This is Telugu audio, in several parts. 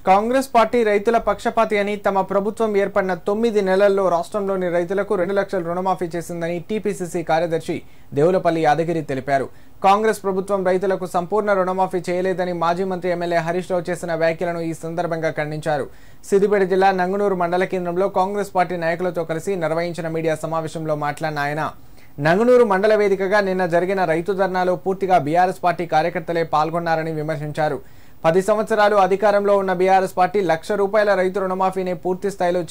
కాంగ్రెస్ పార్టీ రైతుల పక్షపాతి అని తమ ప్రభుత్వం ఏర్పడిన 9 నెలల్లో రాష్ట్రంలోని రైతులకు 2 లక్షల రుణమాఫీ చేసిందని టీపీసీసీ కార్యదర్శి దేవులపల్లి యాదగిరి తెలిపారు. కాంగ్రెస్ ప్రభుత్వం రైతులకు సంపూర్ణ రుణమాఫీ చేయలేదని మాజీ మంత్రి ఎమ్మెల్యే హరీష్ రావు చేసిన వ్యాఖ్యలను ఈ సందర్భంగా ఖండించారు. సిద్దిపేట జిల్లా నంగునూరు మండల కేంద్రంలో కాంగ్రెస్ పార్టీ నాయకులతో కలిసి నిర్వహించిన మీడియా సమావేశంలో మాట్లాడిన ఆయన నంగునూరు మండల వేదికగా నిన్న జరిగిన రైతు ధర్నాలో పూర్తిగా బీఆర్ఎస్ పార్టీ కార్యకర్తలే పాల్గొన్నారని విమర్శించారు. 10 సంవత్సరాలు అధికారంలో ఉన్న బీఆర్ఎస్ పార్టీ ₹1,00,000 రైతు రుణమాఫీని పూర్తి స్థాయిలో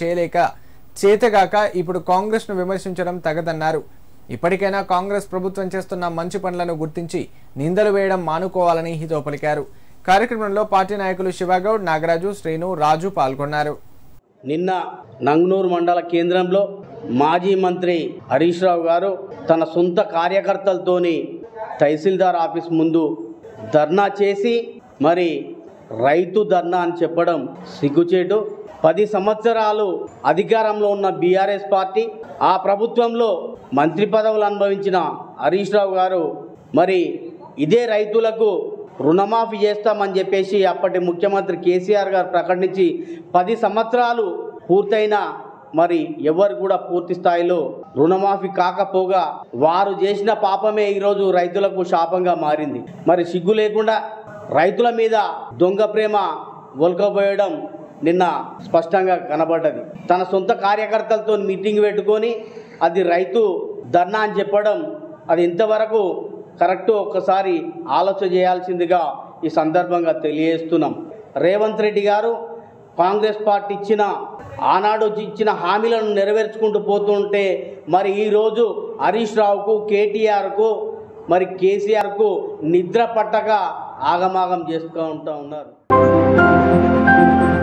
చేతగాక ఇప్పుడు కాంగ్రెస్ ను విమర్శించడం తగదన్నారు. ఇప్పటికైనా కాంగ్రెస్ ప్రభుత్వం చేస్తున్న మంచి పనులను గుర్తించి నిందలు వేయడం మానుకోవాలని హితవు పలికారు. కార్యక్రమంలో పార్టీ నాయకులు శివగౌడ్, నాగరాజు, శ్రీను, రాజు పాల్గొన్నారు. నిన్న నంగునూరు మండల కేంద్రంలో మాజీ మంత్రి హరీష్ రావు గారు తన సొంత కార్యకర్తలతోని తహసీల్దార్ ఆఫీస్ ముందు ధర్నా చేసి మరి రైతు ధర్నా అని చెప్పడం సిగ్గుచేటు. 10 సంవత్సరాలు అధికారంలో ఉన్న బీఆర్ఎస్ పార్టీ, ఆ ప్రభుత్వంలో మంత్రి పదవులు అనుభవించిన హరీష్ రావు గారు మరి ఇదే రైతులకు రుణమాఫీ చేస్తామని చెప్పేసి అప్పటి ముఖ్యమంత్రి కేసీఆర్ గారు ప్రకటించి 10 సంవత్సరాలు పూర్తయినా మరి ఎవరు కూడా పూర్తి స్థాయిలో రుణమాఫీ కాకపోగా వారు చేసిన పాపమే ఈరోజు రైతులకు శాపంగా మారింది. మరి సిగ్గు లేకుండా రైతుల మీద దొంగ ప్రేమ ఒలకపోయడం నిన్న స్పష్టంగా కనబడ్డది. తన సొంత కార్యకర్తలతో మీటింగ్ పెట్టుకొని అది రైతు ధర్నా అని చెప్పడం అది ఎంతవరకు కరెక్ట్ ఒక్కసారి ఆలోచన చేయాల్సిందిగా ఈ సందర్భంగా తెలియజేస్తున్నాం. రేవంత్ రెడ్డి గారు కాంగ్రెస్ పార్టీ ఆనాడు ఇచ్చిన హామీలను నెరవేర్చుకుంటూ పోతుంటే మరి ఈరోజు హరీష్ రావుకు, కేటీఆర్కు, మరి కేసీఆర్కు నిద్ర పట్టక ఆగమాగం చేసుకుంటూ ఉన్నారు.